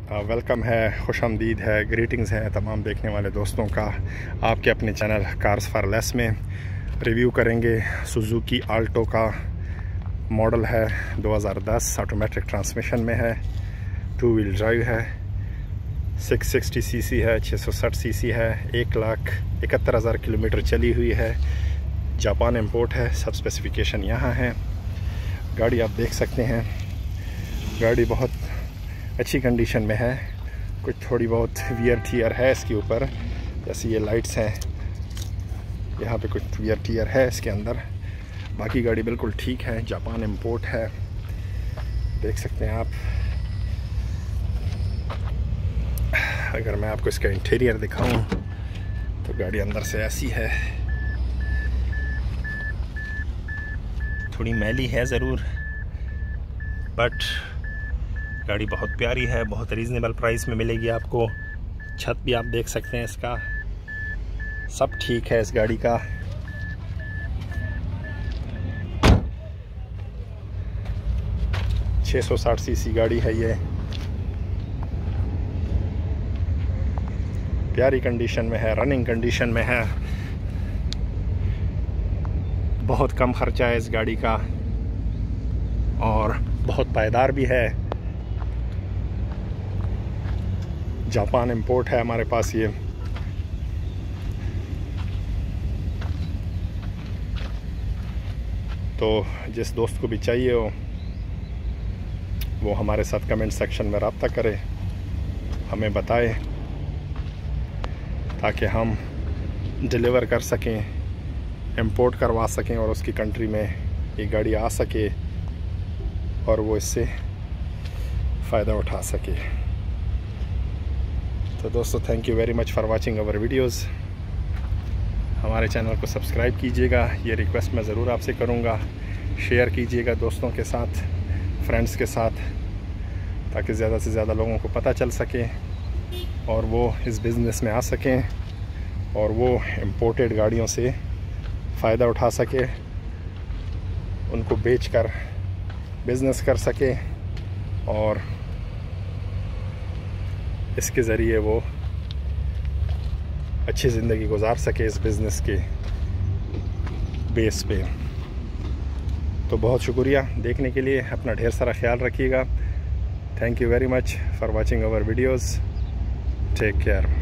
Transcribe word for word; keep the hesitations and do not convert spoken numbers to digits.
Welcome है, खुशामदीद है, greetings हैं तमाम देखने वाले दोस्तों का आपके अपने चैनल कार्स फॉर लेस में। रिव्यू करेंगे सुजुकी आल्टो का मॉडल है दो हज़ार दस, ऑटोमेटिक ट्रांसमिशन में है, टू व्हील ड्राइव है, छह सौ साठ सीसी है, छह सौ साठ सीसी है, एक लाख इकहत्तर हज़ार किलोमीटर चली हुई है, जापान इंपोर्ट है। सब स्पेसिफिकेशन यहाँ है। गाड़ी आप देख सकते हैं, गाड़ी बहुत अच्छी कंडीशन में है। कुछ थोड़ी बहुत वियर टीयर है इसके ऊपर, जैसे ये लाइट्स हैं, यहाँ पे कुछ वियर टीयर है इसके अंदर। बाकी गाड़ी बिल्कुल ठीक है, जापान इंपोर्ट है, देख सकते हैं आप। अगर मैं आपको इसका इंटीरियर दिखाऊं तो गाड़ी अंदर से ऐसी है, थोड़ी मैली है ज़रूर, बट गाड़ी बहुत प्यारी है, बहुत रीज़नेबल प्राइस में मिलेगी आपको। छत भी आप देख सकते हैं इसका, सब ठीक है इस गाड़ी का। छह सौ साठ सीसी गाड़ी है ये, प्यारी कंडीशन में है, रनिंग कंडीशन में है। बहुत कम खर्चा है इस गाड़ी का और बहुत पायदार भी है। जापान इंपोर्ट है हमारे पास ये। तो जिस दोस्त को भी चाहिए हो वो हमारे साथ कमेंट सेक्शन में रब्ता करे, हमें बताए ताकि हम डिलीवर कर सकें, इंपोर्ट करवा सकें और उसकी कंट्री में ये गाड़ी आ सके और वो इससे फ़ायदा उठा सके। तो दोस्तों, thank you very much for watching our videos. हमारे चैनल को सब्सक्राइब कीजिएगा, ये रिक्वेस्ट मैं ज़रूर आपसे करूँगा। शेयर कीजिएगा दोस्तों के साथ, फ्रेंड्स के साथ, ताकि ज़्यादा से ज़्यादा लोगों को पता चल सके और वो इस बिज़नेस में आ सकें और वो इम्पोर्टेड गाड़ियों से फ़ायदा उठा सके, उनको बेचकर बिज़नेस कर सके और इसके ज़रिए वो अच्छी ज़िंदगी गुजार सके इस बिज़नेस के बेस पे। तो बहुत शुक्रिया देखने के लिए, अपना ढेर सारा ख्याल रखिएगा। Thank you very much for watching our videos. Take care.